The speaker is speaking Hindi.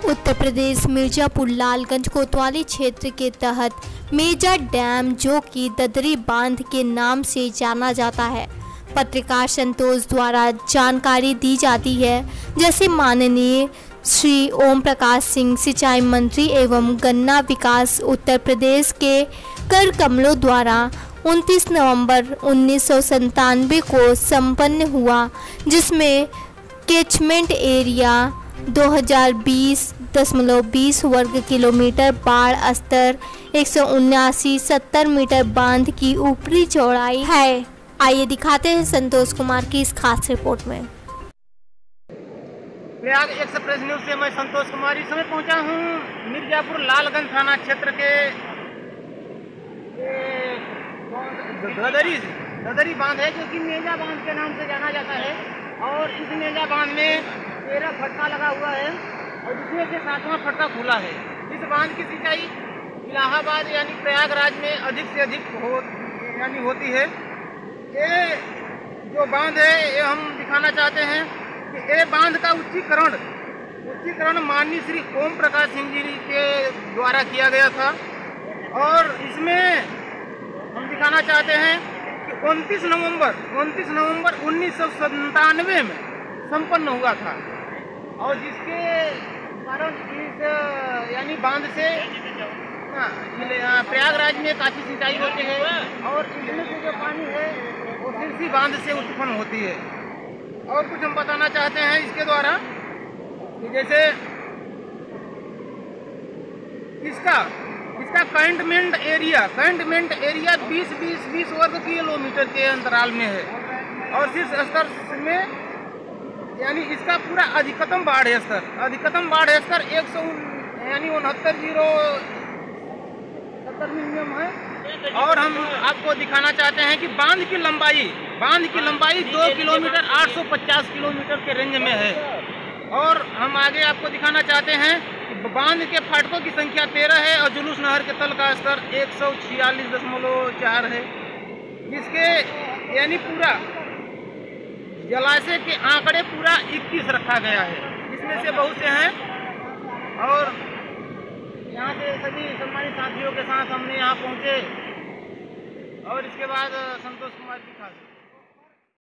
उत्तर प्रदेश मिर्जापुर लालगंज कोतवाली क्षेत्र के तहत मेजा डैम, जो कि ददरी बांध के नाम से जाना जाता है, पत्रकार संतोष द्वारा जानकारी दी जाती है। जैसे माननीय श्री ओम प्रकाश सिंह सिंचाई मंत्री एवं गन्ना विकास उत्तर प्रदेश के कर कमलों द्वारा 29 नवंबर 1997 को संपन्न हुआ, जिसमें कैचमेंट एरिया 2020.20 वर्ग किलोमीटर, बाढ़ स्तर 179.70 मीटर, बांध की ऊपरी चौड़ाई है। आइए दिखाते हैं संतोष कुमार की इस खास रिपोर्ट में। प्रयाग एक्सप्रेस न्यूज से मैं संतोष कुमार इस समय पहुंचा हूं मिर्जापुर लालगंज थाना क्षेत्र के ददरी बांध है, जो कि मेजा बांध के नाम से जाना जाता है। और इस मेजा बांध में 13 फटका लगा हुआ है और जिसमें से 7वां फटका खुला है। इस बांध की सिंचाई इलाहाबाद यानी प्रयागराज में अधिक से अधिक होती है। ये जो बांध है ये हम दिखाना चाहते हैं कि ये बांध का उच्चीकरण माननीय श्री ओम प्रकाश सिंह जी के द्वारा किया गया था। और इसमें हम दिखाना चाहते हैं कि 29 नवंबर 1997 में संपन्न हुआ था, और जिसके कारण इस बांध से प्रयागराज में काफ़ी सिंचाई होती है और इसमें से जो पानी है वो सिरसी बांध से उत्पन्न होती है। और कुछ हम बताना चाहते हैं इसके द्वारा कि जैसे इसका कैंटमेंट एरिया 20 वर्ग किलोमीटर के अंतराल में है। और शीर्ष स्तर में इसका पूरा अधिकतम बाढ़ स्तर 169.70 मिलीमीटर है। और हम आपको दिखाना चाहते हैं कि बांध की लंबाई 2 किलोमीटर 850 किलोमीटर के रेंज में है। और हम आगे आपको दिखाना चाहते हैं कि बांध के फाटकों की संख्या 13 है और जुलूस नहर के तल का स्तर 146.4 है, जिसके पूरा जलाशय के आंकड़े पूरा 21 रखा गया है, जिसमें से बहुत से हैं। और यहाँ से सभी सम्मानित साथियों के साथ हमने यहाँ पहुँचे और इसके बाद संतोष कुमार की खास